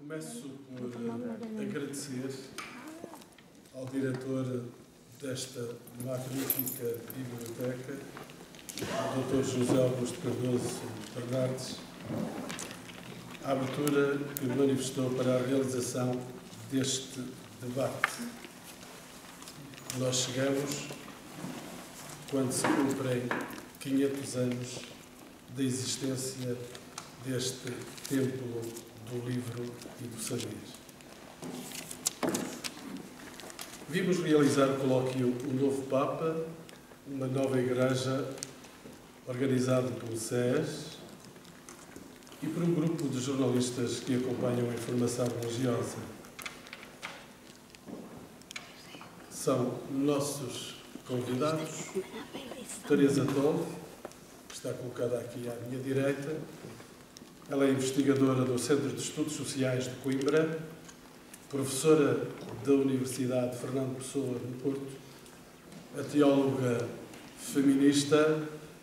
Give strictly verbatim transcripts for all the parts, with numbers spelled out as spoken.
Começo por agradecer ao diretor desta magnífica biblioteca, o doutor José Augusto Cardoso Bernardes, a abertura que manifestou para a realização deste debate. Nós chegamos quando se cumprem quinhentos anos da existência deste templo do livro e do saber. Vimos realizar o colóquio O Novo Papa, uma nova igreja organizada pelo S E S e por um grupo de jornalistas que acompanham a informação religiosa. São nossos convidados Teresa Toldi, que está colocada aqui à minha direita. Ela é investigadora do Centro de Estudos Sociais de Coimbra, professora da Universidade Fernando Pessoa, no Porto, a teóloga feminista,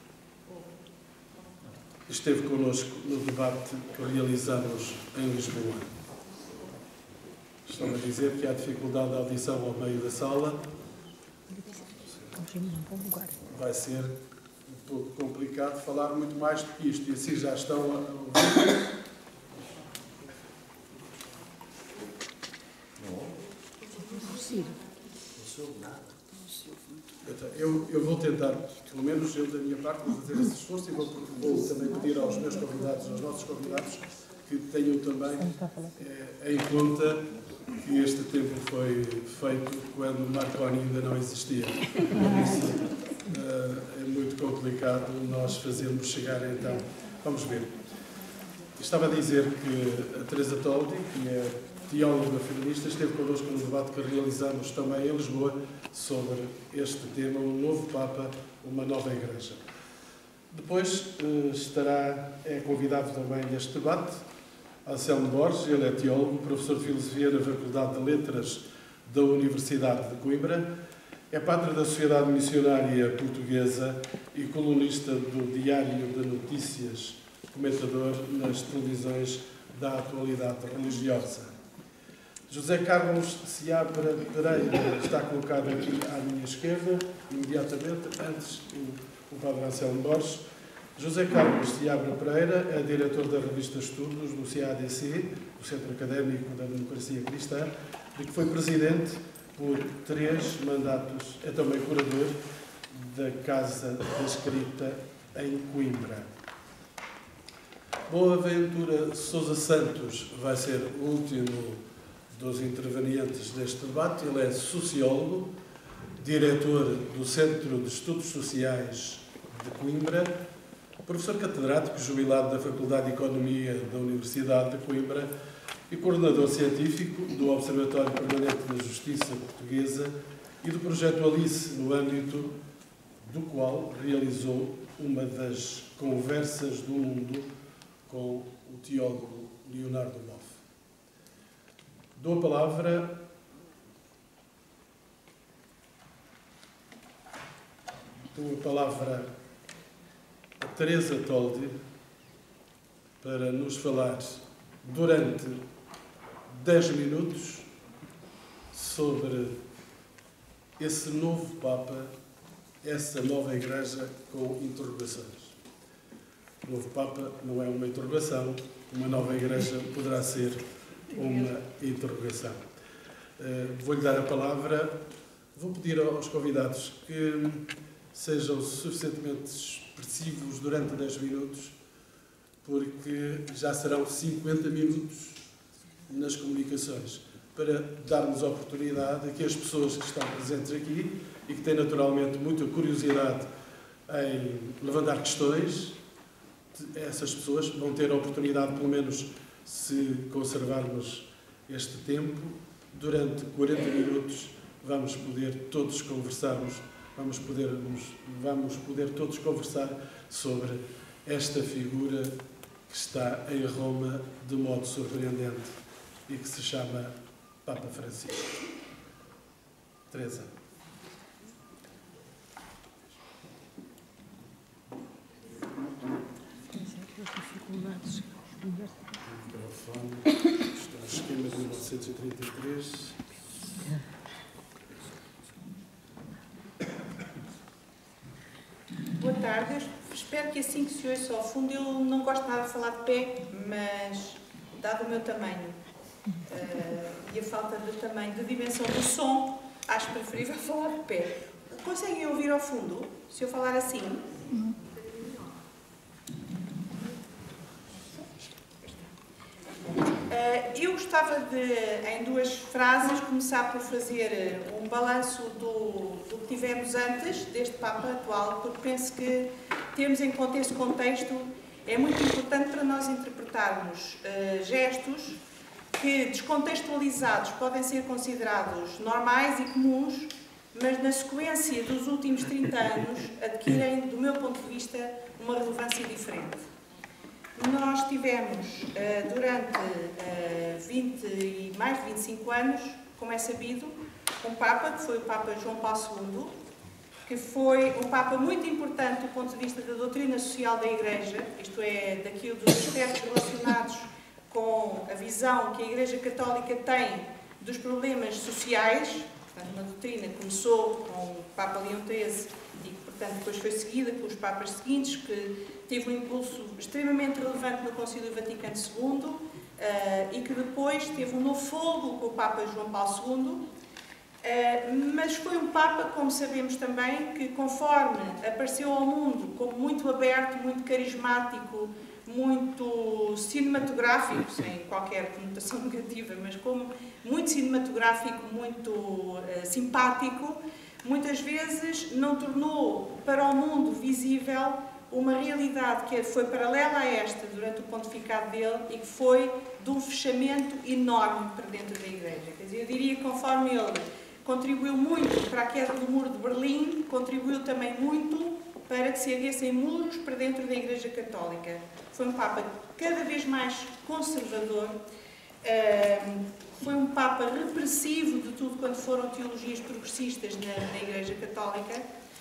esteve connosco no debate que realizamos em Lisboa. Estão a dizer que há dificuldade de audição ao meio da sala. Vai ser um pouco complicado falar muito mais do que isto, e assim já estão a ouvir. Eu, eu vou tentar, pelo menos eu da minha parte, vou fazer esse esforço e vou, vou também pedir aos meus convidados, aos nossos convidados, que tenham também é, em conta que este tempo foi feito quando Marconi ainda não existia. Por isso, é, é muito complicado nós fazermos chegar então. Vamos ver. Estava a dizer que a Teresa Toldi, que é teóloga feminista, esteve connosco no debate que realizamos também em Lisboa sobre este tema, um novo Papa, uma nova Igreja. Depois estará, é convidado também neste debate, Anselmo Borges. Ele é teólogo, professor de Filosofia na Faculdade de Letras da Universidade de Coimbra, é padre da Sociedade Missionária Portuguesa e colunista do Diário de Notícias, comentador nas televisões da atualidade religiosa. José Carlos Seabra Pereira está colocado aqui à minha esquerda, imediatamente, antes o, o padre Anselmo Borges. José Carlos Seabra Pereira é diretor da revista Estudos do C A D C, do Centro Académico da Democracia Cristã, e que foi presidente por três mandatos, é também curador da Casa da Escrita em Coimbra. Boaventura Sousa Santos vai ser o último dos intervenientes deste debate. Ele é sociólogo, diretor do Centro de Estudos Sociais de Coimbra, professor catedrático jubilado da Faculdade de Economia da Universidade de Coimbra e coordenador científico do Observatório Permanente da Justiça Portuguesa e do projeto Alice, no âmbito do qual realizou uma das conversas do mundo com o teólogo Leonardo Boff. Dou a palavra dou a palavra a Teresa Toldi para nos falar durante dez minutos sobre esse novo Papa, essa nova Igreja com interrogações. O novo Papa não é uma interrogação, uma nova Igreja poderá ser uma interrogação. Uh, Vou-lhe dar a palavra. Vou pedir aos convidados que sejam suficientemente expressivos durante dez minutos, porque já serão cinquenta minutos nas comunicações, para darmos a oportunidade a que as pessoas que estão presentes aqui e que têm naturalmente muita curiosidade em levantar questões, essas pessoas vão ter a oportunidade, pelo menos se conservarmos este tempo, durante quarenta minutos vamos poder todos conversarmos, vamos poder, vamos poder todos conversar sobre esta figura que está em Roma de modo surpreendente e que se chama Papa Francisco. Teresa. Dificuldades. Microfone. o esquema de mil novecentos e trinta e três. Boa tarde, eu espero que assim que se ouça ao fundo, eu não gosto nada de falar de pé, mas dado o meu tamanho uh, e a falta de tamanho, de dimensão do som, acho preferível falar de pé. Conseguem ouvir ao fundo, se eu falar assim? Uhum. Uh, eu gostava de, em duas frases, começar por fazer um balanço do, do que tivemos antes, deste Papa atual, porque penso que termos em conta esse contexto é muito importante para nós interpretarmos uh, gestos que, descontextualizados, podem ser considerados normais e comuns, mas na sequência dos últimos trinta anos adquirem, do meu ponto de vista, uma relevância diferente. Nós tivemos, uh, durante uh, vinte e mais de vinte e cinco anos, como é sabido, um Papa, que foi o Papa João Paulo segundo, que foi um Papa muito importante do ponto de vista da doutrina social da Igreja, isto é, daquilo dos aspectos relacionados com a visão que a Igreja Católica tem dos problemas sociais. Portanto, uma doutrina que começou com o Papa Leão treze e que, portanto, depois foi seguida pelos Papas seguintes, que teve um impulso extremamente relevante no Concílio Vaticano segundo uh, e que depois teve um novo fogo com o Papa João Paulo segundo, uh, mas foi um Papa, como sabemos também, que conforme apareceu ao mundo como muito aberto, muito carismático, muito cinematográfico, sem qualquer conotação negativa, mas como muito cinematográfico, muito uh, simpático, muitas vezes não tornou para o mundo visível uma realidade que foi paralela a esta durante o pontificado dele e que foi de um fechamento enorme para dentro da Igreja. Quer dizer, eu diria que conforme ele contribuiu muito para a queda do muro de Berlim, contribuiu também muito para que se erguessem muros para dentro da Igreja Católica. Foi um Papa cada vez mais conservador, foi um Papa repressivo de tudo quanto foram teologias progressistas na, na Igreja Católica,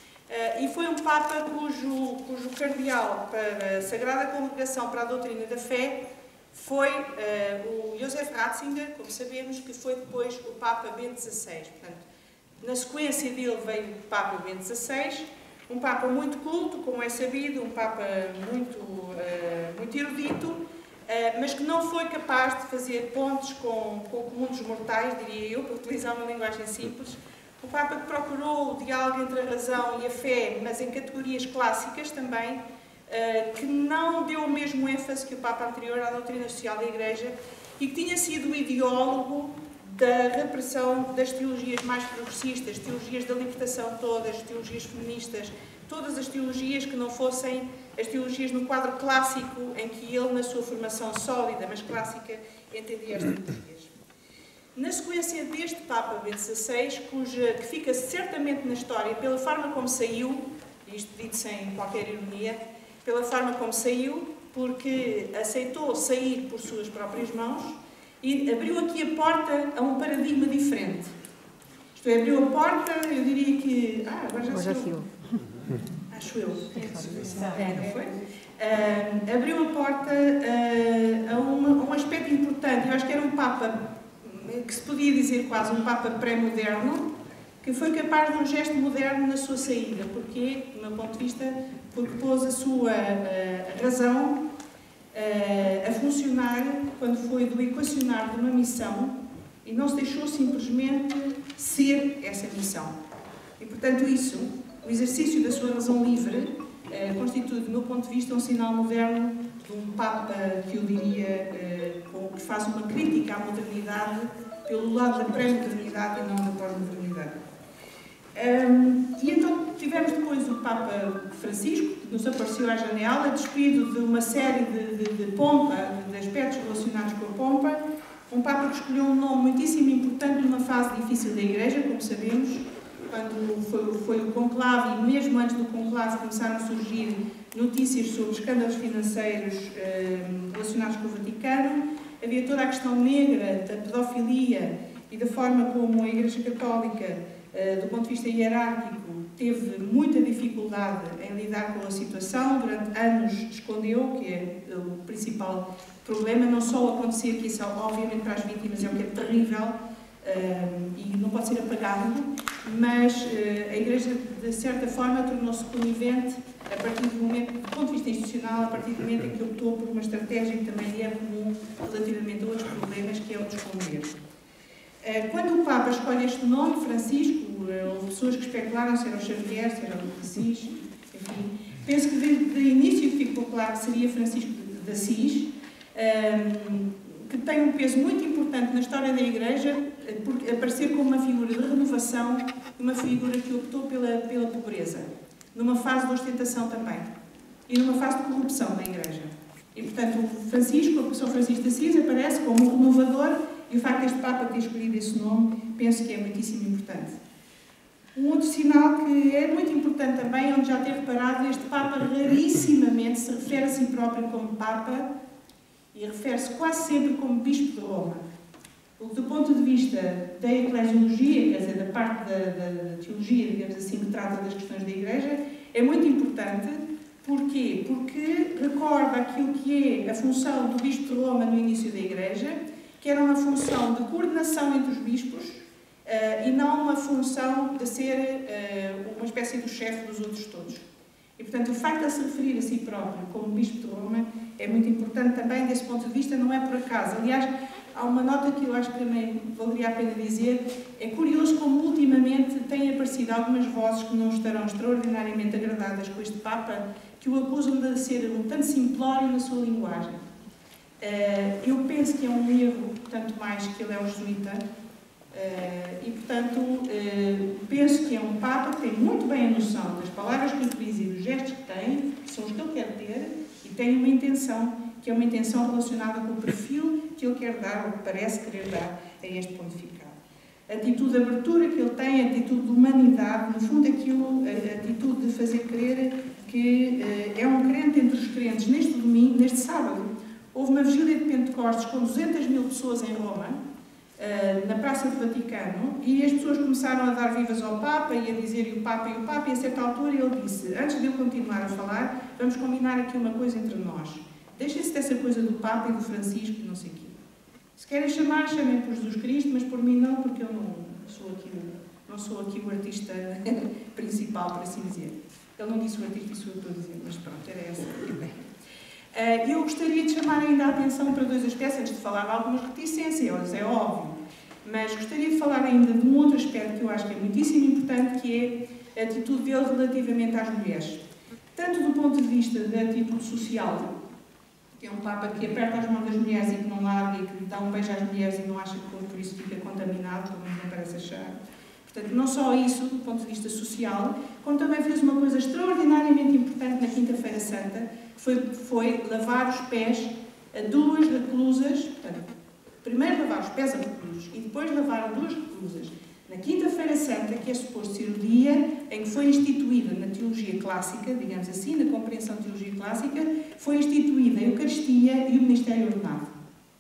e foi um Papa cujo, cujo cardeal para a Sagrada Congregação para a Doutrina da Fé foi o Josef Ratzinger, como sabemos, que foi depois o Papa Bento dezasseis. Portanto, na sequência dele veio o Papa Bento dezasseis, um Papa muito culto, como é sabido, um Papa muito, uh, muito erudito, uh, mas que não foi capaz de fazer pontes com, com o comum dos mortais, diria eu, para utilizar uma linguagem simples. Um Papa que procurou o diálogo entre a razão e a fé, mas em categorias clássicas também, uh, que não deu o mesmo ênfase que o Papa anterior à doutrina social da Igreja e que tinha sido o ideólogo da repressão das teologias mais progressistas, teologias da libertação todas, teologias feministas, todas as teologias que não fossem as teologias no quadro clássico em que ele, na sua formação sólida, mas clássica, entendia as teologias. Na sequência deste Papa Bento dezasseis, cuja, que fica certamente na história pela forma como saiu, isto dito sem qualquer ironia, pela forma como saiu, porque aceitou sair por suas próprias mãos, e abriu aqui a porta a um paradigma diferente. Isto é, abriu a porta, eu diria que... Ah, agora já sou eu. Acho eu. É, não foi? Uh, abriu a porta uh, a, uma, a um aspecto importante. Eu acho que era um Papa, que se podia dizer quase um Papa pré-moderno, que foi capaz de um gesto moderno na sua saída. Porquê? Do meu ponto de vista, porque pôs a sua uh, razão Uh, a funcionar quando foi do equacionar de uma missão e não se deixou simplesmente ser essa missão. E, portanto, isso, o exercício da sua razão livre, uh, constitui, do meu ponto de vista, um sinal moderno de um Papa que eu diria uh, com, que faz uma crítica à modernidade pelo lado da pré-modernidade e não da pós-modernidade. Um, e então tivemos depois o Papa Francisco, que nos apareceu à janela, despido de uma série de, de, de pompa, de aspectos relacionados com a pompa, um Papa que escolheu um nome muitíssimo importante numa fase difícil da Igreja, como sabemos, quando foi, foi o conclave, e mesmo antes do conclave começaram a surgir notícias sobre escândalos financeiros um, relacionados com o Vaticano, havia toda a questão negra da pedofilia e da forma como a Igreja Católica, Uh, do ponto de vista hierárquico, teve muita dificuldade em lidar com a situação, durante anos escondeu, que é o principal problema, não só acontecer, que isso obviamente para as vítimas é o que é terrível um, e não pode ser apagado, mas uh, a Igreja, de certa forma, tornou-se conivente a partir do momento, do ponto de vista institucional, a partir do momento em que optou por uma estratégia que também é comum relativamente a outros problemas, que é o de esconder. Uh, quando o Papa escolhe este nome, Francisco, houve pessoas que especularam se era o Xavier, se era o Assis, enfim. Penso que desde o início ficou claro que seria Francisco de Assis, um, que tem um peso muito importante na história da Igreja, por aparecer como uma figura de renovação, uma figura que optou pela, pela pobreza, numa fase de ostentação também, e numa fase de corrupção da Igreja. E, portanto, o Francisco, o São Francisco de Assis, aparece como um renovador, e o facto de este Papa ter escolhido esse nome, penso que é muitíssimo importante. Um outro sinal que é muito importante também, onde já ter reparado, este Papa rarissimamente se refere a si próprio como Papa e refere-se quase sempre como Bispo de Roma. O que, do ponto de vista da eclesiologia, quer dizer, da parte da, da, da teologia, digamos assim, que trata das questões da Igreja, é muito importante. Porquê? Porque recorda aquilo que é a função do Bispo de Roma no início da Igreja, que era uma função de coordenação entre os bispos, Uh, e não uma função de ser uh, uma espécie do chefe dos outros todos. E, portanto, o facto de se referir a si próprio como Bispo de Roma é muito importante também desse ponto de vista, não é por acaso. Aliás, há uma nota que eu acho que também valeria a pena dizer, é curioso como ultimamente têm aparecido algumas vozes que não estarão extraordinariamente agradadas com este Papa, que o acusam de ser um tanto simplório na sua linguagem. Uh, eu penso que é um erro, tanto mais que ele é um jesuíta, Uh, e, portanto, uh, penso que é um Papa que tem muito bem a noção das palavras que utiliza e dos gestos que tem, que são os que ele quer ter, e tem uma intenção, que é uma intenção relacionada com o perfil que ele quer dar, ou que parece querer dar a este pontificado. A atitude de abertura que ele tem, a atitude de humanidade, no fundo aquilo, a atitude de fazer crer que uh, é um crente entre os crentes. Neste domingo, neste sábado, houve uma vigília de Pentecostes com duzentas mil pessoas em Roma, na Praça do Vaticano, e as pessoas começaram a dar vivas ao Papa e a dizer e o Papa e o Papa, e a certa altura ele disse, antes de eu continuar a falar, vamos combinar aqui uma coisa entre nós. Deixem-se dessa coisa do Papa e do Francisco e não sei o quê. Se querem chamar, chamem por Jesus Cristo, mas por mim não, porque eu não sou aqui, não sou aqui o artista principal, por assim dizer. Ele não disse o artista, isso eu estou a dizer, mas pronto, era essa a ideia. Uh, eu gostaria de chamar ainda a atenção para dois aspectos, antes de falar de algumas reticências, é óbvio, mas gostaria de falar ainda de um outro aspecto que eu acho que é muitíssimo importante, que é a atitude dele relativamente às mulheres. Tanto do ponto de vista da atitude social, que é um Papa que aperta as mãos das mulheres e que não larga, e que dá um beijo às mulheres e não acha que por isso fica contaminado, como não parece achar. Portanto, não só isso, do ponto de vista social, como também fez uma coisa extraordinariamente importante na Quinta-feira Santa, que foi, foi lavar os pés a duas reclusas, portanto, primeiro lavar os pés a reclusos e depois lavar a duas reclusas. Na Quinta-feira Santa, que é suposto ser o dia em que foi instituída na teologia clássica, digamos assim, na compreensão de teologia clássica, foi instituída a Eucaristia e o Ministério Ordenado.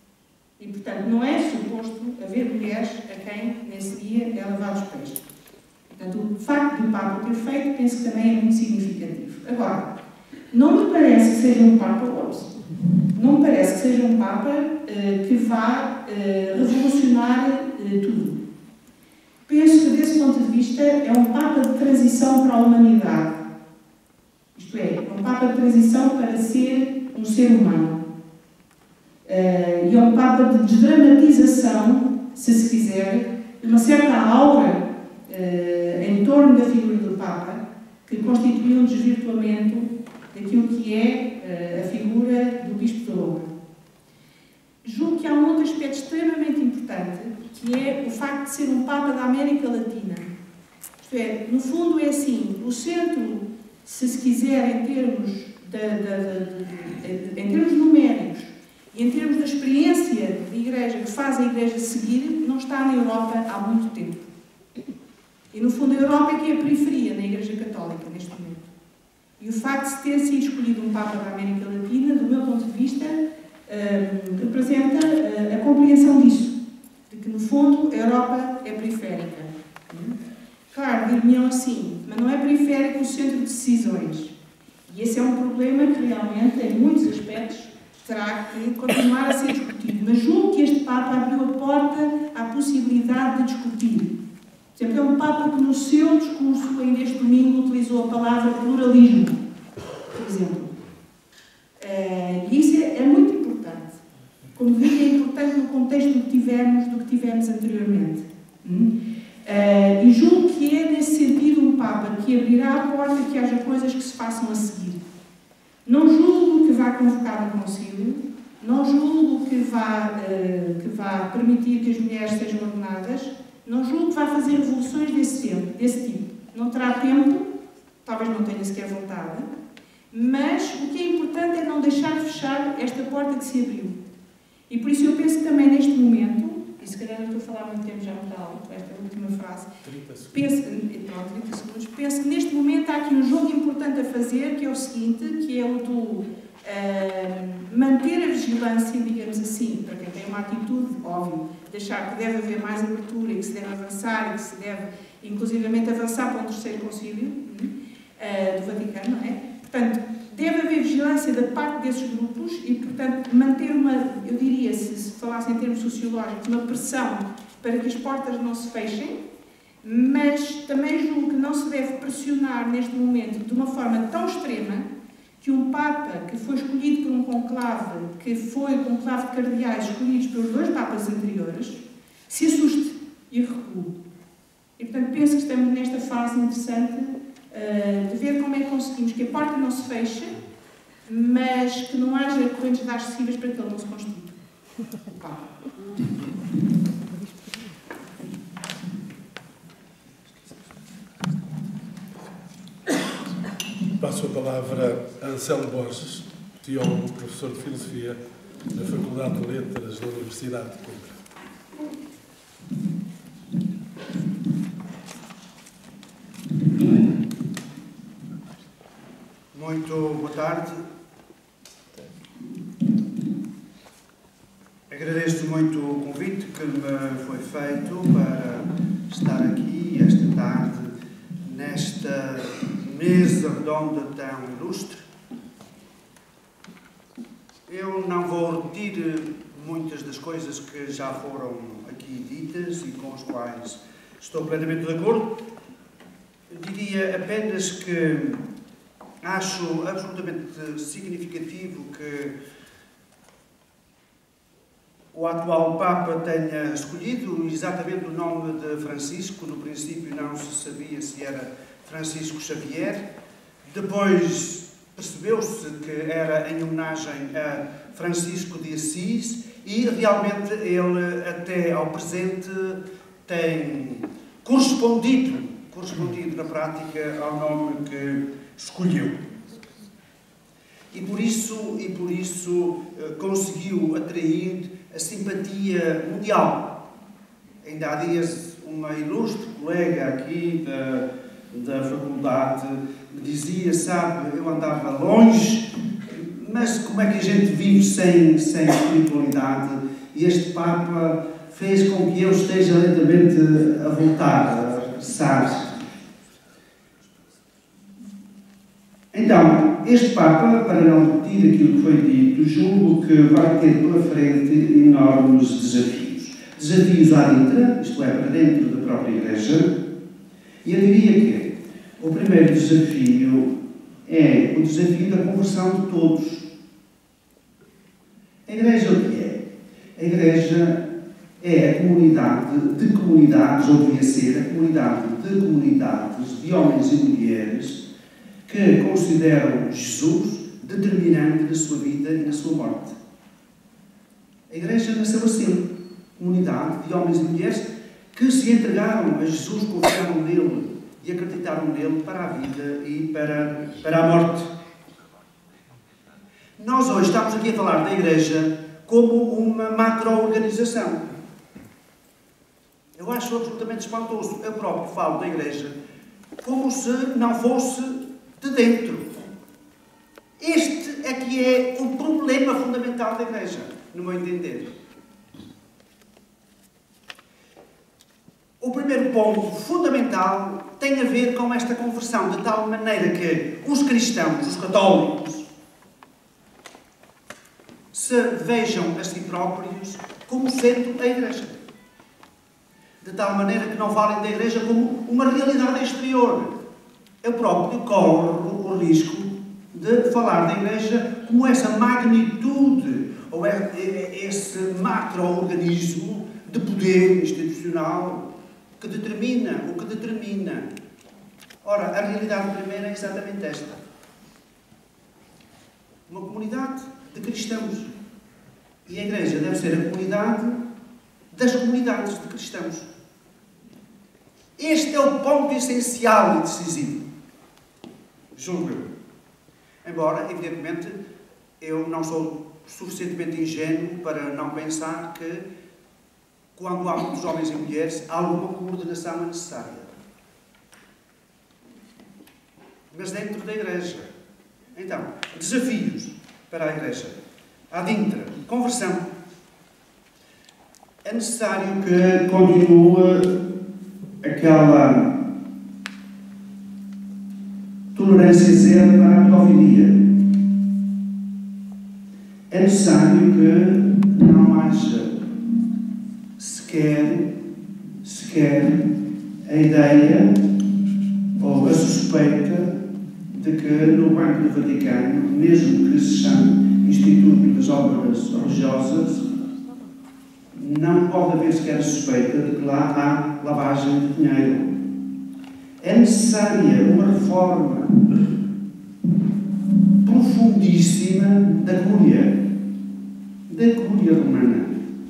E, portanto, não é suposto haver mulheres a quem, nesse dia, é lavar os pés. Portanto, o facto de o Papa ter feito, penso que também é muito significativo. Agora, não me parece que seja um Papa, ops, não me parece que seja um Papa uh, que vá uh, revolucionar uh, tudo. Penso que, desse ponto de vista, é um Papa de transição para a humanidade. Isto é, é um Papa de transição para ser um ser humano. Uh, e é um Papa de desdramatização, se se quiser, de uma certa aura uh, em torno da figura do Papa, que constitui um desvirtuamento daquilo que é uh, a figura do Bispo de Roma. Julgo que há um outro aspecto extremamente importante, que é o facto de ser um Papa da América Latina. Isto é, no fundo é assim, o centro, se se quiser, em termos, de, de, de, de, em termos numéricos, e em termos da experiência de igreja que faz a igreja seguir, não está na Europa há muito tempo. E no fundo a Europa é que é a periferia na Igreja Católica neste momento. E o facto de ter sido escolhido um Papa da América Latina, do meu ponto de vista, uh, representa uh, a compreensão disso. De que no fundo a Europa é periférica. Claro, diriam assim, mas não é periférico o centro de decisões. E esse é um problema que realmente, em muitos aspectos, terá que continuar a ser discutido. Mas julgo que este Papa abriu a porta à possibilidade de discutir. Por exemplo, é um Papa que no seu discurso, ainda este domingo, utilizou a palavra pluralismo, por exemplo. Uh, e isso é, é muito importante. Como digo, é importante no contexto do que tivemos, do que tivemos anteriormente. Hum? Uh, e julgo que é, nesse sentido, um Papa que abrirá a porta que haja coisas que se façam a seguir. Não julgo que vá convocar um concílio, não julgo que vá, uh, que vá permitir que as mulheres sejam ordenadas, não julgo que vá fazer revoluções desse, tempo, desse tipo. Não terá tempo, talvez não tenha sequer vontade, mas o que é importante é não deixar de fechar esta porta que se abriu. E por isso eu penso que também neste momento, e se calhar não estou a falar muito tempo já muito alto, esta última frase, penso, não, trinta segundos, penso que neste momento há aqui um jogo importante a fazer, que é o seguinte, que é o do uh, manter a vigilância, digamos assim, para quem tem uma atitude, óbvio, de achar que deve haver mais abertura e que se deve avançar e que se deve, inclusivamente, avançar para um terceiro concílio uh, do Vaticano, não é? Portanto, deve haver vigilância da parte desses grupos e, portanto, manter uma, eu diria, se, se falasse em termos sociológicos, uma pressão para que as portas não se fechem, mas também julgo que não se deve pressionar neste momento de uma forma tão extrema que um Papa que foi escolhido por um conclave, que foi o conclave de cardeais escolhidos pelos dois Papas anteriores, se assuste e recue. E, portanto, penso que estamos nesta fase interessante uh, de ver como é que conseguimos que a porta não se feche, mas que não haja correntes de ar excessivas para que ele não se constitua. Passo a palavra a Anselmo Borges, teólogo, professor de Filosofia da Faculdade de Letras da Universidade de Coimbra. Muito boa tarde. Agradeço muito o convite que me foi feito para estar aqui esta tarde, nesta mesa redonda tão ilustre. Eu não vou repetir muitas das coisas que já foram aqui ditas e com as quais estou plenamente de acordo. Eu diria apenas que acho absolutamente significativo que o atual Papa tenha escolhido exatamente o nome de Francisco. No princípio não se sabia se era Francisco Xavier. Depois percebeu-se que era em homenagem a Francisco de Assis e realmente ele até ao presente tem correspondido, correspondido na prática ao nome que escolheu. E por isso, e por isso conseguiu atrair a simpatia mundial. Ainda há dias uma ilustre colega aqui da, da faculdade me dizia, sabe, eu andava longe, mas como é que a gente vive sem, sem espiritualidade? E este Papa fez com que eu esteja lentamente a voltar, a regressar. Então, este Papa, para não repetir aquilo que foi dito, julgo que vai ter pela frente enormes desafios. Desafios à dentro, isto é, para dentro da própria Igreja. E eu diria que o primeiro desafio é o desafio da conversão de todos. A Igreja o que é? A Igreja é a comunidade de comunidades, ou devia ser a comunidade de comunidades, de homens e mulheres, que consideram Jesus determinante na sua vida e na sua morte. A Igreja nasceu assim, comunidade de homens e mulheres que se entregaram a Jesus, confiaram nele e acreditaram nele para a vida e para, para a morte. Nós hoje estamos aqui a falar da Igreja como uma macro-organização. Eu acho absolutamente espantoso. Eu próprio falo da Igreja como se não fosse de dentro. Este é que é o problema fundamental da Igreja, no meu entender. O primeiro ponto fundamental tem a ver com esta conversão, de tal maneira que os cristãos, os católicos, se vejam a si próprios como sendo a Igreja. De tal maneira que não falem da Igreja como uma realidade exterior. Eu próprio corro o risco de falar da Igreja como essa magnitude, ou esse macro-organismo de poder institucional que determina o que determina. Ora, a realidade primeira é exatamente esta. Uma comunidade de cristãos. E a Igreja deve ser a comunidade das comunidades de cristãos. Este é o ponto essencial e decisivo. Julgo eu. Embora, evidentemente, eu não sou suficientemente ingênuo para não pensar que, quando há muitos homens e mulheres, alguma coordenação é necessária. Mas dentro da Igreja. Então, desafios para a Igreja. Adintra, conversão. É necessário que continue aquela tolerância zero para a pedofilia. É necessário que não haja sequer, sequer a ideia ou a suspeita de que no Banco do Vaticano, mesmo que se chame Instituto das Obras Religiosas, não pode haver sequer a suspeita de que lá há lavagem de dinheiro. É necessária uma reforma profundíssima da Cúria, da Cúria Romana.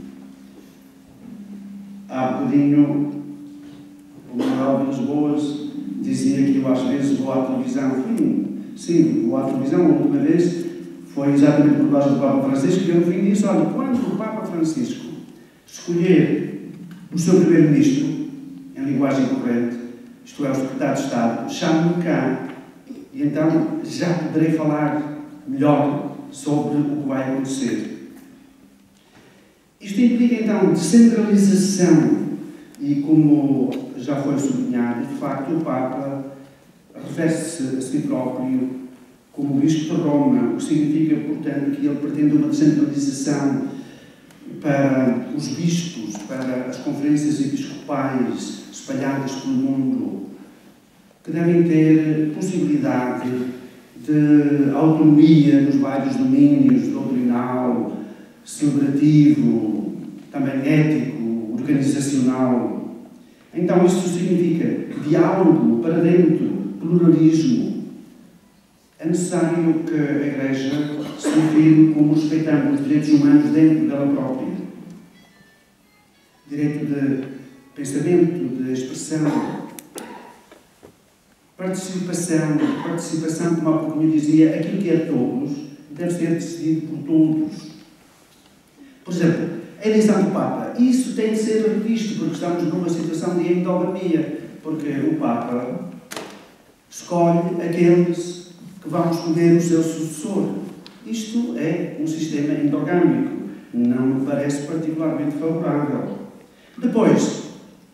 Há bocadinho, o Manuel Vilas Boas dizia que eu às vezes vou à televisão. Sim, sim, vou à televisão. A última vez foi exatamente por causa do Papa Francisco, que eu no fim disse: olha, quando o Papa Francisco escolher o seu primeiro-ministro, em linguagem corrente, isto é, o secretário de Estado, chame-me cá, e então já poderei falar melhor sobre o que vai acontecer. Isto implica, então, descentralização, e como já foi sublinhado, de facto, o Papa refere-se a si próprio como Bispo de Roma, o que significa, portanto, que ele pretende uma descentralização para os bispos, para as conferências episcopais espalhadas pelo mundo, que devem ter possibilidade de autonomia nos vários domínios, doutrinal, celebrativo, também ético, organizacional. Então, isso significa diálogo para dentro, pluralismo. É necessário que a Igreja se define como respeitando os direitos humanos dentro dela própria. Direito de pensamento, de expressão, participação, participação, como há pouco me dizia, aquilo que é de todos deve ser decidido por todos. Por exemplo, a eleição do Papa, isso tem de ser revisto, porque estamos numa situação de endogamia, porque o Papa escolhe aqueles que vão escolher o seu sucessor. Isto é um sistema endogâmico, não me parece particularmente favorável. Depois,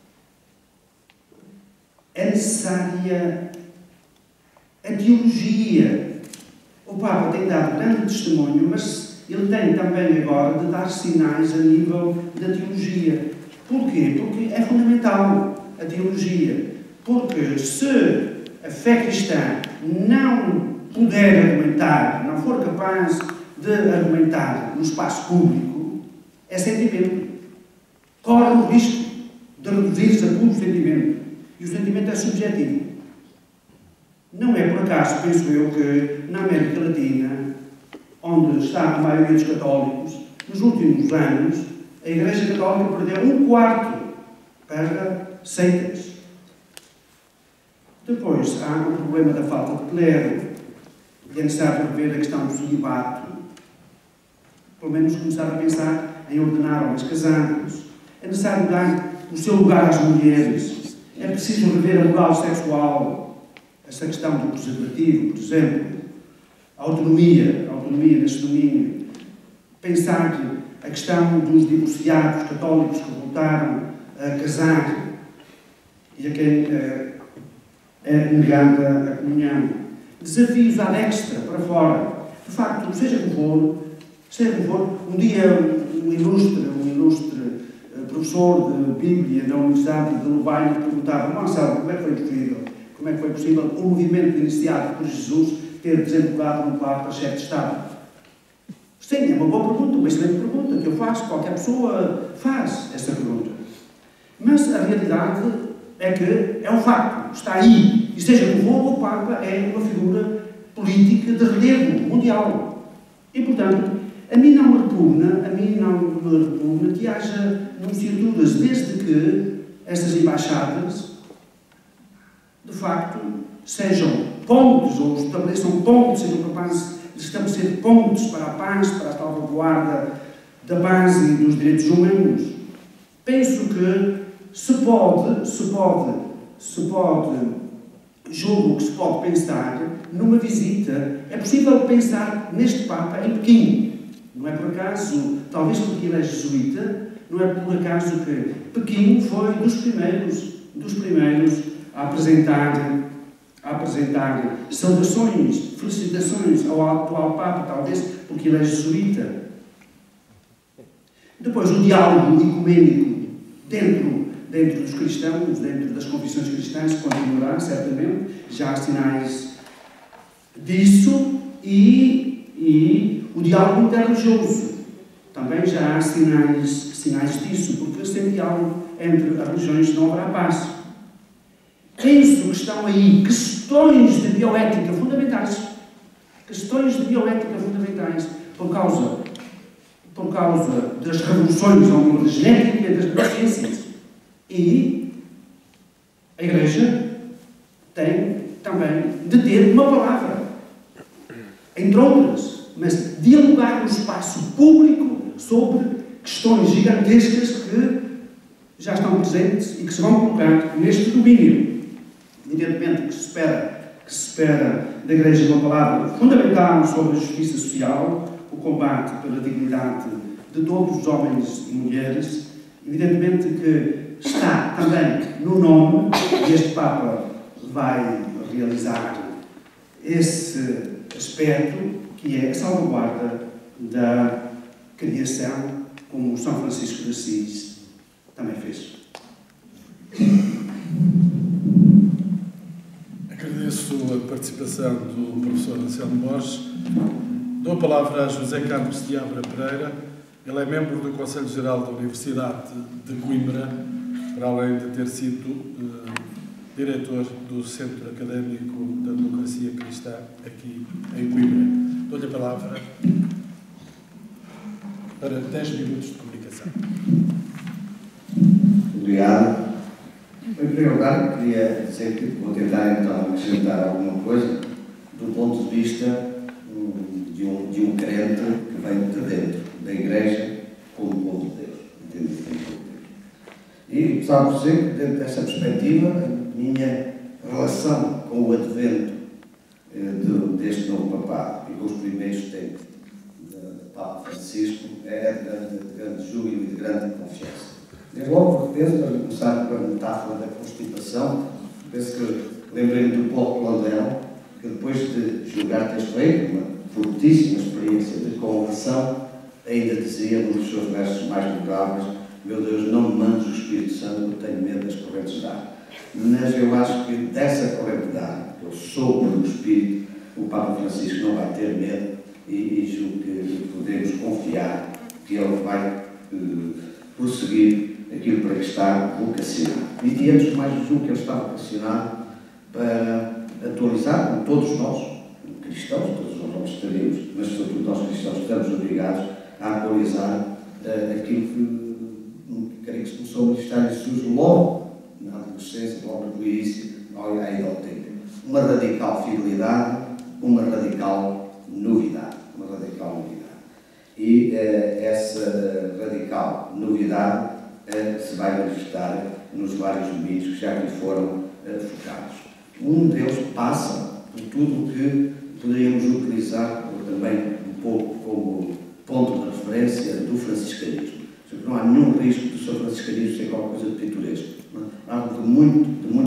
é necessária a teologia. O Papa tem dado grande testemunho, mas ele tem também agora de dar sinais a nível da teologia. Porquê? Porque é fundamental a teologia. Porque se a fé cristã não puder argumentar, não for capaz de argumentar no espaço público, é sentimento. Corre o risco de reduzir-se a puro sentimento. E o sentimento é subjetivo. Não é por acaso, penso eu, que na América Latina, onde está a maioria dos católicos, nos últimos anos, a Igreja Católica perdeu um quarto para seitas. Depois, há o problema da falta de clero, e é necessário rever a questão do celibato. Pelo menos começar a pensar em ordenar homens casados. É necessário dar o seu lugar às mulheres. É preciso rever a moral sexual. Essa questão do preservativo, por exemplo. A autonomia, a autonomia nesse domínio. Pensar que a questão dos divorciados católicos que voltaram a casar e a quem é, é negada a comunhão. Desafios à destra, para fora. De facto, seja como for, seja como for, um dia um ilustre, um ilustre professor de Bíblia na Universidade de Louvain perguntava: Marcelo, como é que foi possível? Como é que foi possível o movimento iniciado por Jesus ter desempolgado no quarto a chefe de Estado? Sim, é uma boa pergunta, uma excelente pergunta que eu faço, qualquer pessoa faz essa pergunta. Mas a realidade é que é um facto, está aí. E seja como for, o Papa é uma figura política de relevo mundial. E, portanto, a mim não me repugna, a mim não me repugna que haja nunciaturas, desde que estas embaixadas, de facto, sejam pontos, ou estabeleçam pontos, sejam capazes de estabelecer pontos para a paz, para a salvaguarda da base dos direitos humanos. Penso que se pode, se pode, se pode, julgo que se pode pensar numa visita, é possível pensar neste Papa em Pequim. Não é por acaso, talvez porque ele é jesuíta, não é por acaso que Pequim foi dos primeiros, dos primeiros a apresentar, a apresentar saudações, felicitações ao atual Papa, talvez porque ele é jesuíta. Depois, o diálogo ecumênico dentro, dentro dos cristãos, dentro das confissões cristãs, continuará, certamente. Já há sinais disso e, e o diálogo interreligioso. Também já há sinais, sinais disso, porque sem diálogo entre as religiões não haverá paz. Penso que estão aí questões de bioética fundamentais. Questões de bioética fundamentais por causa, por causa das revoluções ao nível da genética e das consciências. E a Igreja tem também de ter uma palavra, entre outras, mas dialogar no espaço público sobre questões gigantescas que já estão presentes e que se vão colocar neste domínio. Evidentemente que se espera, que se espera da Igreja uma palavra fundamental sobre a justiça social, o combate pela dignidade de todos os homens e mulheres. Evidentemente que está também no nome, e este Papa vai realizar esse aspecto, que é a salvaguarda da criação, como São Francisco de Assis também fez. Agradeço a participação do professor Anselmo Borges. Dou a palavra a José Carlos de Abra Pereira. Ele é membro do Conselho Geral da Universidade de Coimbra, para além de ter sido uh, diretor do Centro Académico da Democracia Cristã aqui em Coimbra. Dou-lhe a palavra para dez minutos de comunicação. Obrigado. Em primeiro lugar, queria dizer que vou tentar então acrescentar alguma coisa do ponto de vista um, de, um, de um crente que vem de dentro da Igreja como povo de Deus. Entende? E precisava dizer que, dentro dessa perspectiva, a minha relação com o advento eh, de, deste novo papado e com os primeiros tempos de Papa Francisco é de grande, de grande júbilo e de grande confiança. Desde logo, penso, para começar com a metáfora da constipação, penso que lembrei-me do Paulo Claudel, que depois de julgar ter feito uma fortíssima experiência de conversão, ainda dizia, num dos seus versos mais notáveis: meu Deus, não me mandes o Espírito Santo, eu tenho medo das correntes de ar. Mas eu acho que dessa corrente de ar, que eu sou pelo Espírito, o Papa Francisco não vai ter medo e, e julgo que podemos confiar que ele vai uh, prosseguir aquilo para que está vocacionado. E, e antes de mais, julgo que ele está vocacionado para atualizar, como todos nós, cristãos, todos nós não estaremos, mas sobretudo nós cristãos estamos obrigados a atualizar uh, aquilo que, que creio que se começou a manifestar em Jesus logo na adolescência, logo no início, à ida ao tempo. Uma radical fidelidade, uma radical novidade. Uma radical novidade. E uh, essa radical novidade uh, se vai manifestar nos vários domínios que já aqui foram uh, focados. Um deles passa por tudo o que poderíamos utilizar também um pouco como ponto de referência do franciscanismo. Não há nenhum risco do seu franciscanismo ser qualquer coisa de pitoresco. Há algo de muito, de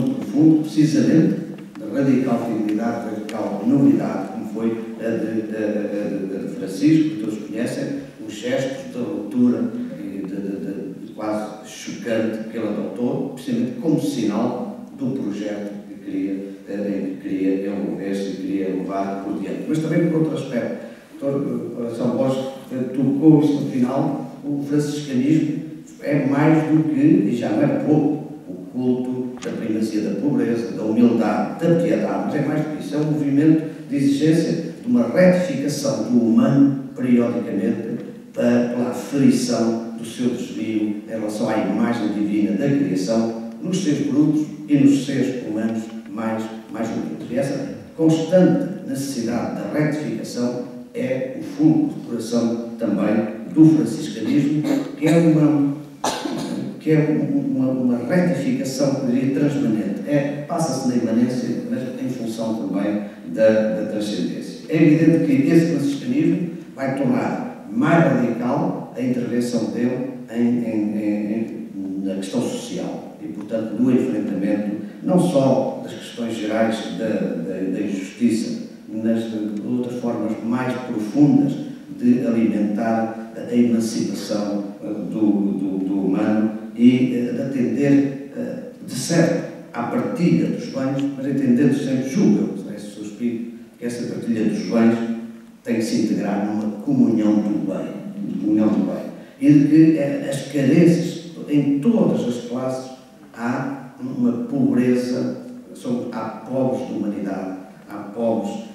precisamente de radical fidelidade, de radical novidade, como foi a de, a, a, a de Francisco, que todos conhecem, os gestos de ruptura e de, de, de, de quase chocante que ele adotou, precisamente como sinal do projeto que queria, que queria envolver-se e queria levar por diante. Mas também por outro aspecto, o doutor São Borges tocou isto no final, o franciscanismo é mais do que, e já não é pouco, o culto da primazia da pobreza, da humildade, da piedade, mas é mais do que isso, é um movimento de exigência de uma retificação do humano, periodicamente, pela aferição do seu desvio em relação à imagem divina da criação, nos seres brutos e nos seres humanos mais, mais humildes. E essa constante necessidade da retificação é o fulcro de coração também do franciscanismo, que é uma, que é uma, uma retificação, que diria, transmanente. É, passa-se na imanência, mas em função também da, da transcendência. É evidente que esse franciscanismo vai tornar mais radical a intervenção dele em, em, em, na questão social e, portanto, no enfrentamento não só das questões gerais da, da, da injustiça, nas outras formas mais profundas de alimentar a emancipação do, do, do humano e de atender, de certo, à partilha dos bens, mas entendendo sempre, julgo, se é esse o seu espírito, que essa partilha dos bens tem que se integrar numa comunhão do bem, comunhão do bem, e de que as carências em todas as classes há uma pobreza, há pobres de humanidade, há pobres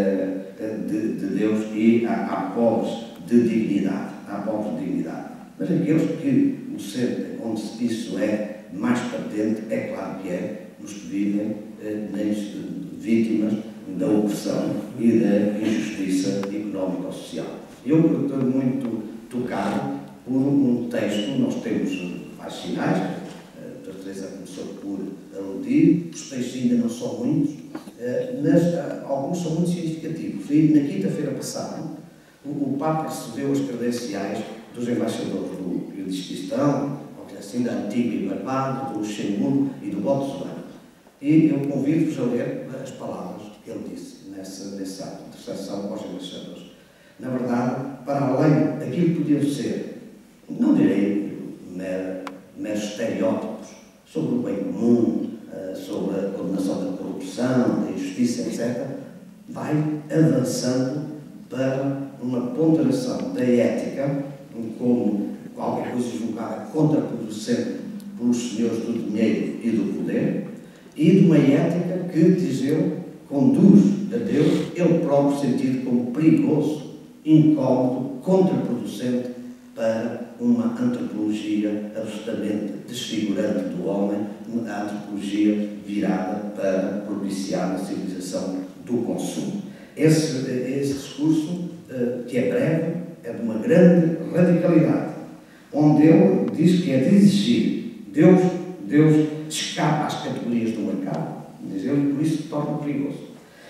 De, de Deus e há, há pobres de dignidade, há pobres de dignidade. Mas aqueles que o sentem, onde isso é mais patente, é claro que é os que vivem eh, nas vítimas da opressão e da injustiça económica ou social. Eu estou muito tocado por um texto, nós temos vários sinais, a doutora Teresa começou por aludir, os textos ainda não são muitos, mas uh, alguns são muito significativos. E na quinta-feira passada, o, o Papa recebeu as credenciais dos embaixadores do Kirguistão, assim, da Antigua e Barbuda, do Luxemburgo e do Botsuana. E eu convido-vos a ler as palavras que ele disse nessa, nesse ato de recepção aos embaixadores. Na verdade, para além daquilo que podiam ser, não direi meros estereótipos sobre o bem comum, sobre a condenação da corrupção, da injustiça, etcétera, vai avançando para uma ponderação da ética como qualquer coisa julgada contraproducente pelos senhores do dinheiro e do poder, e de uma ética que, diz ele, conduz a Deus, ele próprio sentido como perigoso, incómodo, contraproducente para uma antropologia absolutamente desfigurante do homem, uma antropologia virada para propiciar a civilização do consumo. Esse, esse discurso, que é breve, é de uma grande radicalidade, onde ele diz que é de exigir. Deus, Deus escapa às categorias do mercado, diz ele, por isso se torna perigoso.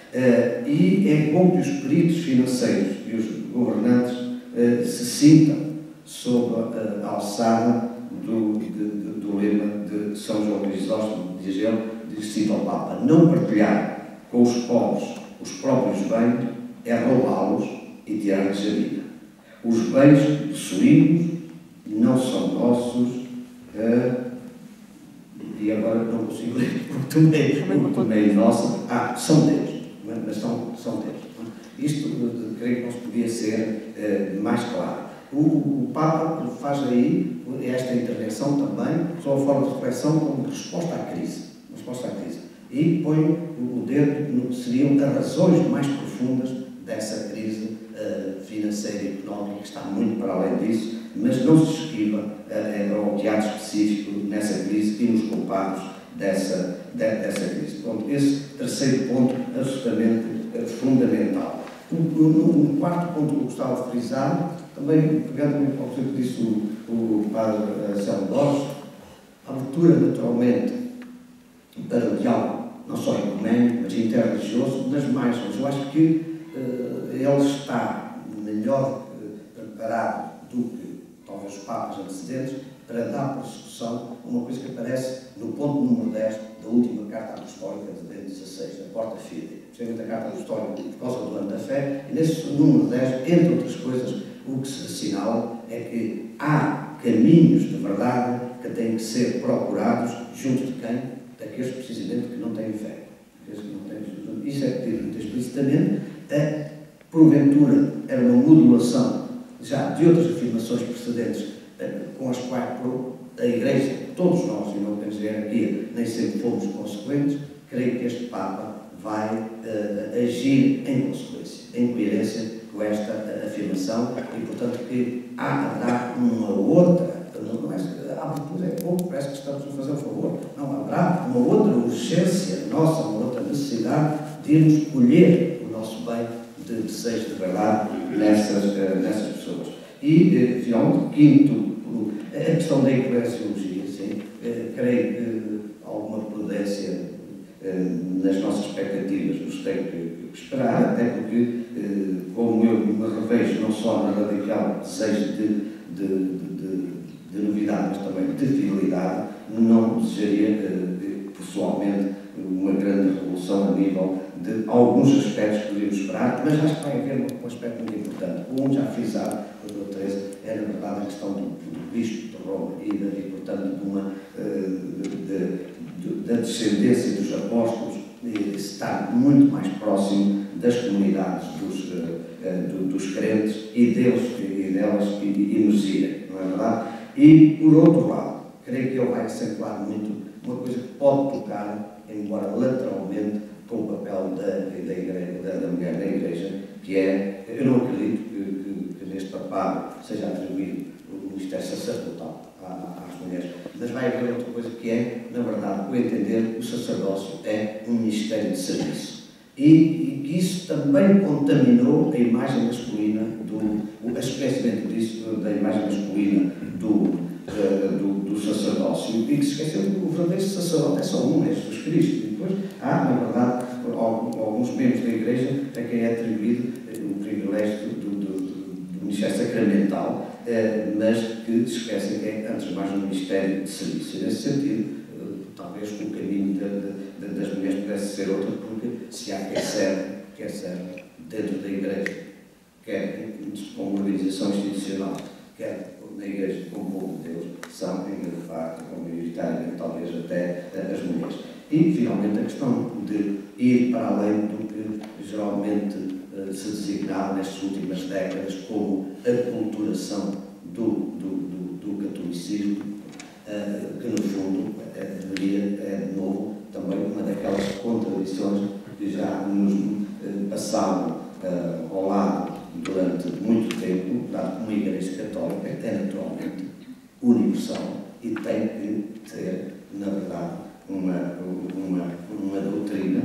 E é bom que os peritos financeiros e os governantes se sintam sob a alçada do, de, de, do lema de São João Crisóstomo, diz ele, diz ao Papa, não partilhar com os pobres os próprios bens é roubá-los e tirar-lhes a vida. Os bens que possuímos não são nossos, uh, e agora não consigo ler, porque tomei, tomei nossa, ah, são deles, mas são, são deles. Isto, uh, creio que não se podia ser uh, mais claro. O, o Papa faz aí esta intervenção também, sob a forma de reflexão, como resposta à crise. Resposta à crise. E põe o dedo no que seriam as razões mais profundas dessa crise uh, financeira e económica, que está muito para além disso, mas não se esquiva uh, ao teatro específico nessa crise e nos culpados dessa, de, dessa crise. Pronto, esse terceiro ponto é absolutamente uh, fundamental. Um, um, um quarto ponto que eu gostava de frisar, também pegando ao que disse o, o padre Anselmo Borges, a abertura naturalmente para o diálogo, não só ecuménico, mas interreligioso, nas margens. Eu acho que uh, ele está melhor uh, preparado do que talvez os papas antecedentes para dar prossecução a uma coisa que aparece no ponto número dez da última Carta Apostólica de Bento dezasseis, da Porta Fide, precisamente a Carta Apostólica por causa do ano da fé, e nesse número dez, entre outras coisas, o que se assinala é que há caminhos de verdade que têm que ser procurados junto de quem? Daqueles precisamente que não têm fé. Aqueles que não têm... Isso é pedido muito explicitamente. A, porventura, era uma modulação já de outras afirmações precedentes com as quais a Igreja, todos nós, e não apenas a hierarquia, nem sempre fomos consequentes. Creio que este Papa vai uh, agir em consequência, em coerência com esta uh, afirmação e, portanto, que há, haverá uma outra, não é que há é pouco, parece que estamos a fazer um favor, não, haverá uma outra urgência nossa, uma outra necessidade de irmos colher o nosso bem de desejo de verdade nessas, uh, nessas pessoas. E, uh, finalmente, quinto, a questão da eclesiologia, sim, uh, creio que alguma prudência nas nossas expectativas nos tem que esperar, até porque, como eu me revejo não só na radical desejo de, de, de, de novidade, mas também de fidelidade, não desejaria pessoalmente uma grande revolução a nível de alguns aspectos que podíamos esperar, mas acho que vai haver um aspecto muito importante. Um já frisado pelo doutor Teresa é, na verdade, a questão do, do bispo de Roma e, e portanto, de uma de, de, da descendência dos apóstolos, estar muito mais próximo das comunidades dos, uh, dos crentes e deles e delas emergirem, não é verdade? E, por outro lado, creio que ele vai acentuar muito uma coisa que pode tocar, embora lateralmente, com o papel da, da, igreja, da, da mulher na Igreja, que é, eu não acredito que, que, que neste papado seja atribuído o ministério sacerdotal às mulheres, mas vai haver outra coisa que é, na verdade, o entender que o sacerdócio é um ministério de serviço. E, e que isso também contaminou a imagem masculina, do, o esquecimento disso, da imagem masculina do, uh, do, do sacerdócio, e que se esqueceu que o verdadeiro sacerdote é só um, é Jesus Cristo. E depois há, na verdade, alguns membros da Igreja a quem é atribuído o privilégio do, do, do, do ministério sacramental, mas que se esquecem que é, antes de mais, um ministério de serviço. E, nesse sentido, talvez o caminho de, de, de, das mulheres pudesse ser outro, porque se há quem serve, quer serve dentro da Igreja, quer como organização institucional, quer na Igreja como povo de Deus, são, de facto, maioritariamente, talvez até as mulheres. E, finalmente, a questão de ir para além do que geralmente uh, se designava nestas últimas décadas como a culturação do, do, do, do catolicismo, uh, que, no fundo, uh, deveria, é, de novo, também uma daquelas contradições que já nos uh, passavam uh, ao lado durante muito tempo, dado que uma Igreja Católica é naturalmente universal e tem que ter, na verdade, uma, uma, uma doutrina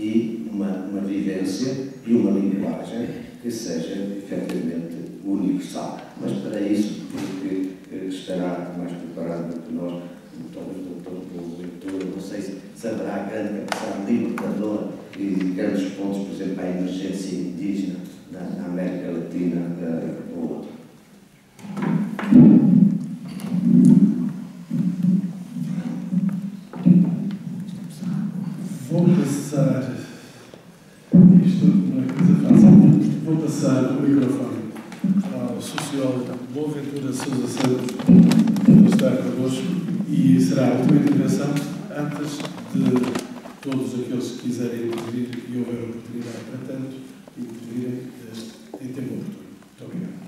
e uma, uma vivência e uma linguagem que seja efetivamente universal. Mas para isso, porque estará mais preparado do que nós, talvez o doutor pela leitura, não sei se, se haverá grande capacidade libertadora e grandes pontos, por exemplo, para a emergência indígena na, na América Latina uh, ou outra. Vou passar, isto não é coisa fácil, vou passar o microfone ao sociólogo Boaventura Sousa Santos, que está connosco, e será a última intervenção antes de todos aqueles que quiserem intervir e houver oportunidade para tanto, intervirem em tempo oportuno. Muito obrigado.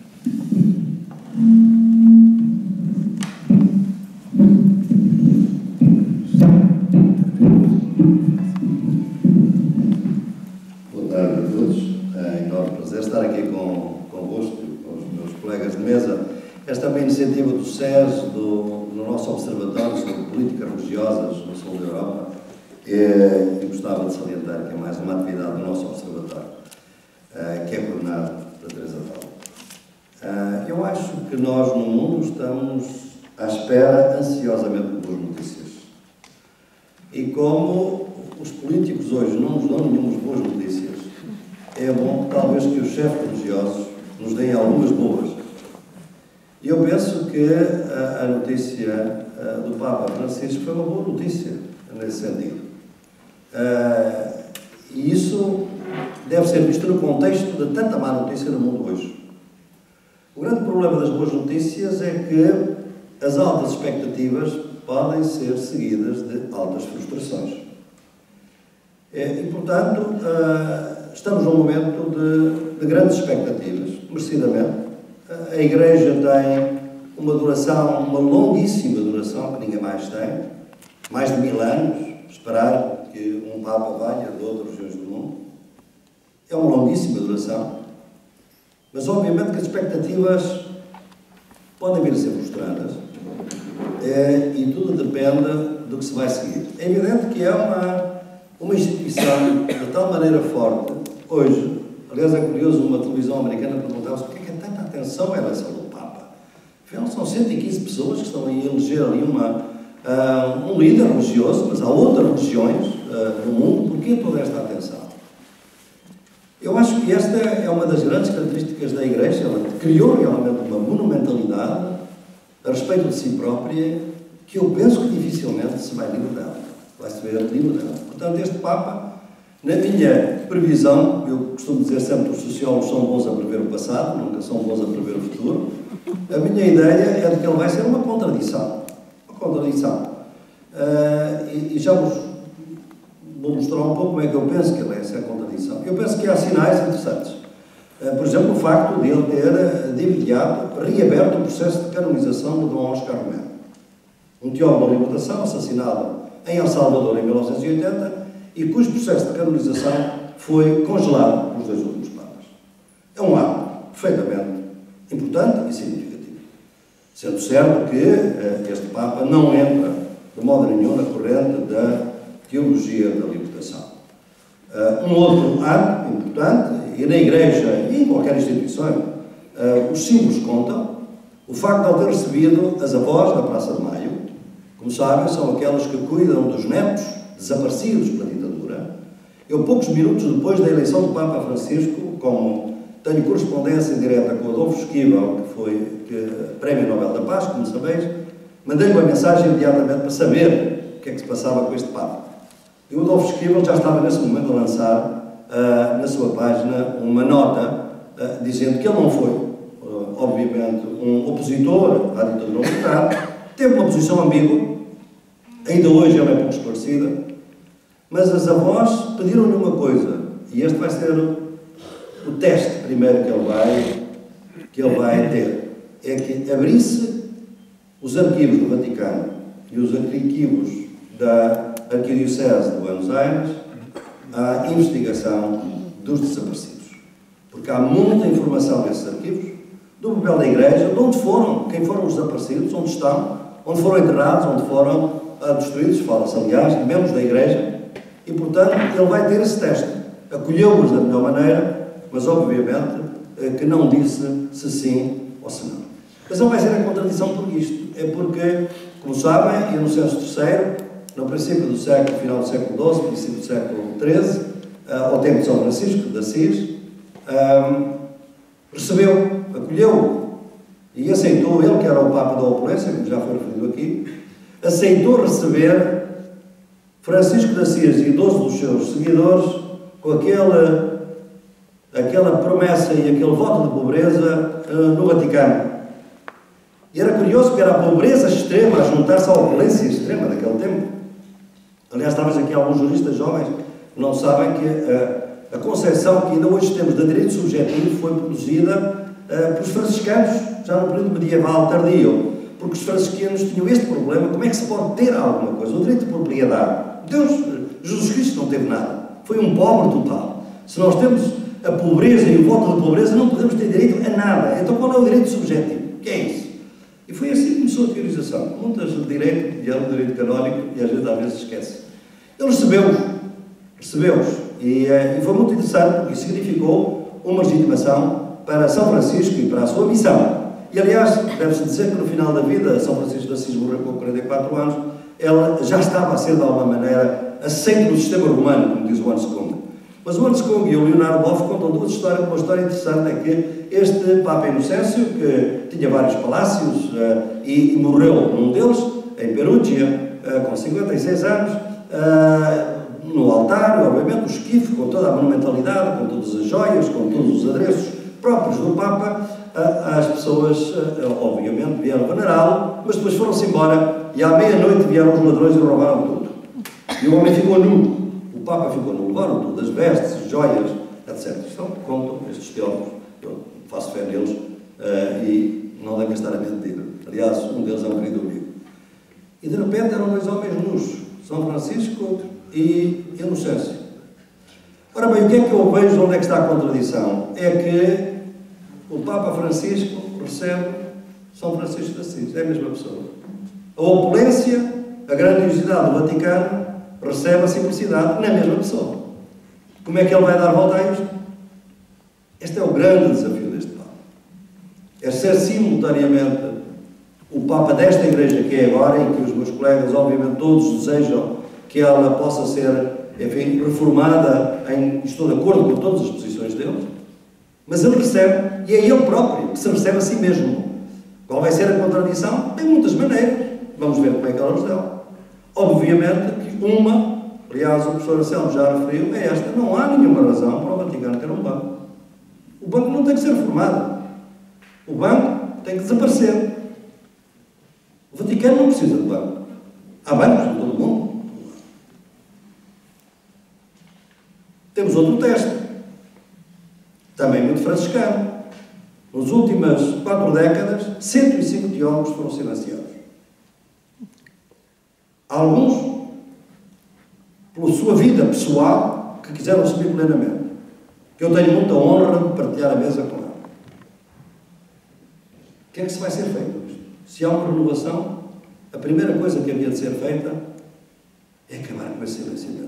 Boa tarde a todos. É um enorme prazer estar aqui com, convosco, com os meus colegas de mesa. Esta é uma iniciativa do S E S, do, no nosso Observatório sobre Políticas Religiosas no sul da Europa, e, e gostava de salientar que é mais uma atividade do nosso Observatório, uh, que é coordenado pela Teresa Paulo. Uh, eu acho que nós, no mundo, estamos à espera ansiosamente de boas notícias. E como os políticos hoje não nos dão nenhumas boas notícias, é bom, talvez, que os chefes religiosos nos deem algumas boas. E eu penso que a, a notícia a, do Papa Francisco foi uma boa notícia. nesse sentido. Uh, e isso deve ser visto no contexto de tanta má notícia no mundo hoje. O grande problema das boas notícias é que as altas expectativas podem ser seguidas de altas frustrações. E, portanto, uh, estamos num momento de, de grandes expectativas, merecidamente. A Igreja tem uma duração, uma longuíssima duração, que ninguém mais tem, mais de mil anos, esperar que um Papa venha de outras regiões do mundo. É uma longuíssima duração, mas obviamente que as expectativas podem vir a ser frustradas é, e tudo depende do que se vai seguir. É evidente que é uma, uma instituição de tal maneira forte, hoje, aliás é curioso, uma televisão americana perguntava-se porque é que é tanta atenção a eleição do Papa. Afinal, são cento e quinze pessoas que estão a eleger ali uma, uh, um líder religioso, mas há outras religiões uh, no mundo, porquê toda esta atenção? Eu acho que esta é uma das grandes características da Igreja. Ela criou realmente uma monumentalidade a respeito de si própria que eu penso que dificilmente se vai livre dela. Vai-se ver livre dela. Portanto, este Papa, na minha previsão, eu costumo dizer sempre que os sociólogos são bons a prever o passado, nunca são bons a prever o futuro. A minha ideia é de que ele vai ser uma contradição. Uma contradição. Uh, e, e já vos vou mostrar um pouco como é que eu penso que ele é essa contradição. Eu penso que há sinais interessantes. Uh, por exemplo, o facto de ele ter, uh, de imediato, reaberto o processo de canonização de Dom Oscar Romero. Um teólogo da libertação, assassinado em El Salvador em mil novecentos e oitenta, e cujo processo de canonização foi congelado pelos dois últimos papas. É um ato perfeitamente importante e significativo. Sendo certo que uh, este Papa não entra de modo nenhum na corrente da teologia da libertação. Uh, um outro ato importante, e na Igreja e em qualquer instituição, uh, os símbolos contam. O facto de ele ter recebido as avós da Praça de Maio, como sabem, são aquelas que cuidam dos netos desaparecidos pela ditadura. Eu, poucos minutos depois da eleição do Papa Francisco, como tenho correspondência direta com o Adolfo Esquivel, que foi que, Prémio Nobel da Paz, como sabeis, mandei-lhe uma mensagem imediatamente para saber o que é que se passava com este Papa. E o Adolfo Esquivel já estava nesse momento a lançar uh, na sua página uma nota uh, dizendo que ele não foi, uh, obviamente, um opositor à ditadura militar, teve uma posição ambígua, ainda hoje ela é pouco esclarecida, mas as avós pediram-lhe uma coisa, e este vai ser o, o teste primeiro que ele vai, que ele vai ter, é que abrisse os arquivos do Vaticano e os arquivos da Arquidiocese de Buenos Aires à investigação dos desaparecidos. Porque há muita informação nesses arquivos, do papel da Igreja, de onde foram, quem foram os desaparecidos, onde estão, onde foram enterrados, onde foram uh, destruídos, fala-se, aliás, de membros da Igreja, e, portanto, ele vai ter esse teste. Acolheu-os da melhor maneira, mas, obviamente, uh, que não disse se sim ou se não. Mas ele vai ser a contradição por isto. É porque, como sabem, Inocêncio terceiro, no princípio do século, final do século doze, princípio do século treze, uh, ao tempo de São Francisco de Assis, um, recebeu, acolheu e aceitou, ele que era o Papa da opulência, como já foi referido aqui, aceitou receber Francisco de Assis e doze dos seus seguidores com aquela, aquela promessa e aquele voto de pobreza uh, no Vaticano. E era curioso porque era a pobreza extrema a juntar-se à opulência extrema daquele tempo. Aliás, talvez aqui alguns juristas jovens não sabem que uh, a concepção que ainda hoje temos de direito subjetivo foi produzida uh, pelos franciscanos, já no período medieval tardio, porque os franciscanos tinham este problema: como é que se pode ter alguma coisa? O direito de propriedade. Deus, Jesus Cristo não teve nada, foi um pobre total. Se nós temos a pobreza e o voto de pobreza, não podemos ter direito a nada. Então qual é o direito subjetivo? O que é isso? E foi assim que começou a teorização. Muitas de direito, e é um direito canónico, e às vezes, às vezes se esquece. Ele recebeu-os, recebeu-os, e, e foi muito interessante, porque significou uma legitimação para São Francisco e para a sua missão. E, aliás, deve-se dizer que no final da vida, São Francisco de Assis morreu com quarenta e quatro anos, ela já estava a ser, de alguma maneira, aceito no sistema romano, como diz o Hans Kung. Mas o Hans Kung e o Leonardo Boff contam duas histórias. Uma história interessante é que este Papa Inocêncio, que tinha vários palácios uh, e, e morreu num deles, em Perugia, uh, com cinquenta e seis anos, uh, no altar, obviamente, o esquife, com toda a monumentalidade, com todas as joias, com todos os adereços próprios do Papa, uh, as pessoas, uh, obviamente, vieram venerá-lo, mas depois foram-se embora e à meia-noite vieram os ladrões e roubaram tudo. E o homem ficou nu. O Papa ficou nu. Levaram tudo, as vestes, joias, etcétera. Isto é o que contam estes teólogos. Eu faço fé neles uh, e não devem estar a mentir. Aliás, um deles é um querido amigo. E de repente eram dois homens nus, São Francisco e Inocêncio. Ora bem, o que é que eu vejo, onde é que está a contradição? É que o Papa Francisco recebe São Francisco de Assis, é a mesma pessoa. A opulência, a grandiosidade do Vaticano recebe a simplicidade na mesma pessoa. Como é que ele vai dar volta a isto? Este é o grande desafio deste Papa. É ser simultaneamente o Papa desta Igreja que é agora, em que os meus colegas, obviamente, todos desejam que ela possa ser, enfim, reformada, em, estou de acordo com todas as posições deles, mas ele recebe, e é ele próprio que se recebe a si mesmo. Qual vai ser a contradição? Tem muitas maneiras. Vamos ver como é que ela nos dá. Obviamente que uma, aliás, o professor Anselmo já referiu, é esta. Não há nenhuma razão para o Vaticano ter um banco. O banco não tem que ser reformado. O banco tem que desaparecer. O Vaticano não precisa de banco. Há bancos em todo o mundo. Temos outro teste, também muito franciscano. Nas últimas quatro décadas, cento e cinco teólogos foram silenciados. Alguns, pela sua vida pessoal, que quiseram assumir plenamente. Que eu tenho muita honra de partilhar a mesa com ela. O que é que se vai ser feito? Se há uma renovação, a primeira coisa que havia de ser feita é acabar com esse silenciamento.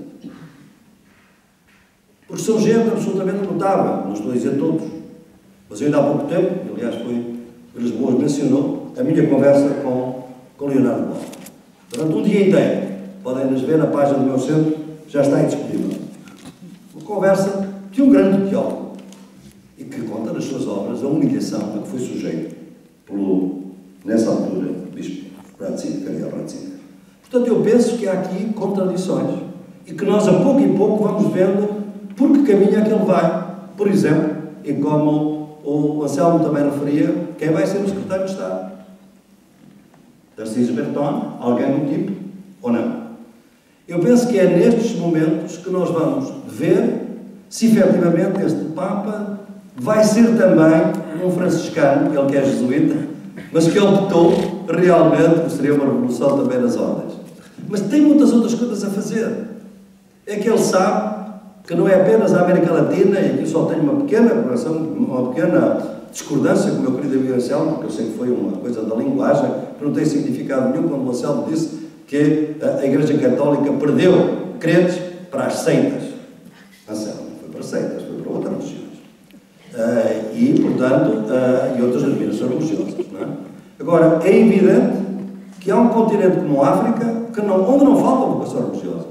Porque são gente absolutamente notável, não estou a dizer todos, mas eu ainda há pouco tempo, e aliás foi Vilas Boas mencionou, a minha conversa com, com Leonardo Bosch. Durante um dia inteiro, podem nos ver na página do meu centro, já está aí disponível. Uma conversa de um grande teólogo e que conta nas suas obras a humilhação a que foi sujeito pelo, nessa altura, Bispo Ratzinger, Cardeal Ratzinger. Portanto, eu penso que há aqui contradições e que nós, a pouco e pouco, vamos vendo por que caminho é que ele vai. Por exemplo, e como o Anselmo também referia, quem vai ser o secretário de Estado? Tarcísio Berton, alguém do tipo, ou não? Eu penso que é nestes momentos que nós vamos ver se efetivamente este Papa vai ser também um franciscano, ele que é jesuíta, mas que optou realmente por seria uma revolução também nas ordens. Mas tem muitas outras coisas a fazer. É que ele sabe que não é apenas a América Latina, e aqui só tenho uma pequena correção, uma pequena discordância com o meu querido amigo Anselmo, porque eu sei que foi uma coisa da linguagem, que não tem significado nenhum, quando o Anselmo disse que a Igreja Católica perdeu crentes para as seitas. Anselmo não foi para seitas, foi para outras religiões. Uh, e, portanto, uh, e outras denominações religiosas. Não é? Agora, é evidente que há um continente como a África que não, onde não faltam vocações religiosas.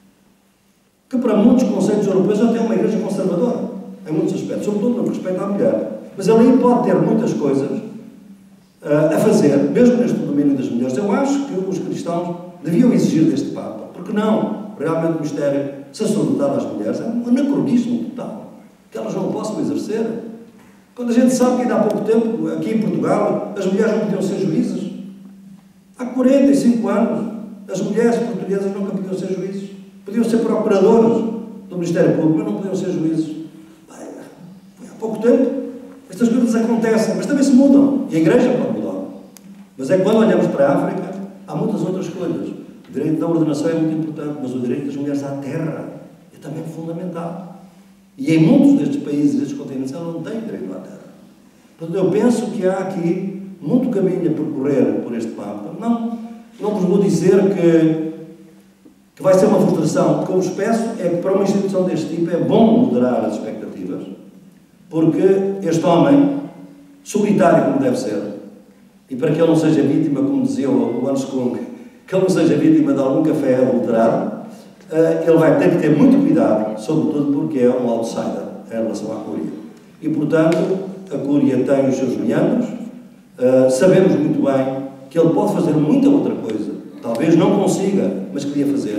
Que para muitos conceitos europeus já tem uma igreja conservadora, em muitos aspectos, sobretudo no que respeita à mulher. Mas ele aí pode ter muitas coisas uh, a fazer, mesmo neste domínio das mulheres. Eu acho que os cristãos deviam exigir deste Papa, porque não, realmente o mistério sacerdotal às mulheres é um anacronismo total, que elas não possam exercer. Quando a gente sabe que ainda há pouco tempo, aqui em Portugal, as mulheres não podiam ser juízes. Há quarenta e cinco anos, as mulheres portuguesas nunca podiam ser juízes. Podiam ser procuradores do Ministério Público, mas não podiam ser juízes. Bem, foi há pouco tempo. Estas coisas acontecem, mas também se mudam. E a Igreja pode mudar. Mas é que quando olhamos para a África, há muitas outras coisas. O direito da ordenação é muito importante, mas o direito das mulheres à terra é também fundamental. E em muitos destes países, destes continentes, elas não têm direito à terra. Portanto, eu penso que há aqui muito caminho a percorrer por este Papa. Não, não vos vou dizer que que vai ser uma frustração. O que eu vos peço é que para uma instituição deste tipo é bom moderar as expectativas, porque este homem, solitário como deve ser, e para que ele não seja vítima, como dizia o Hans Kung, que ele não seja vítima de algum café adulterado, ele vai ter que ter muito cuidado, sobretudo porque é um outsider em relação à Cúria. E, portanto, a Cúria tem os seus meandros, sabemos muito bem que ele pode fazer muita outra coisa. Talvez não consiga, mas queria fazer.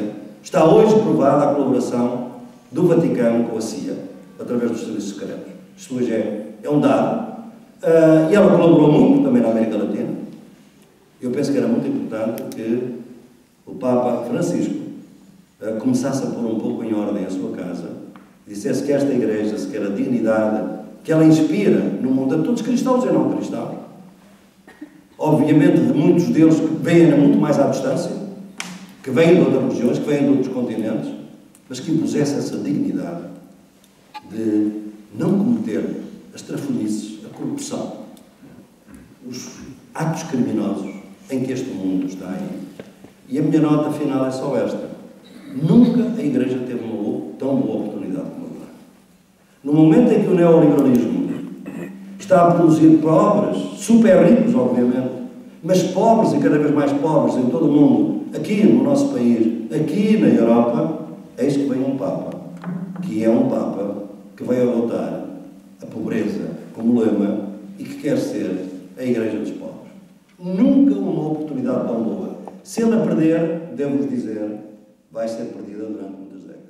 Está hoje provada a colaboração do Vaticano com a C I A, através dos serviços secretos. Isto hoje é, é um dado. Uh, e ela colaborou muito também na América Latina. Eu penso que era muito importante que o Papa Francisco uh, começasse a pôr um pouco em ordem a sua casa e dissesse que esta Igreja, se quer a dignidade que ela inspira no mundo a todos cristãos e não cristãos, obviamente de muitos deles que vêm muito mais à distância, que vêm de outras regiões, que vêm de outros continentes, mas que impusesse essa dignidade de não cometer as trafolhices, a corrupção, os atos criminosos em que este mundo está aí. E a minha nota final é só esta. Nunca a Igreja teve uma tão boa oportunidade como agora. No momento em que o neoliberalismo está a produzir pobres, super ricos, obviamente, mas pobres e cada vez mais pobres em todo o mundo, aqui no nosso país, aqui na Europa, eis que vem um Papa, que é um Papa que vai adotar a pobreza como lema e que quer ser a Igreja dos pobres. Nunca uma oportunidade tão boa. Se ele a perder, devo-vos dizer, vai ser perdida durante muitas décadas.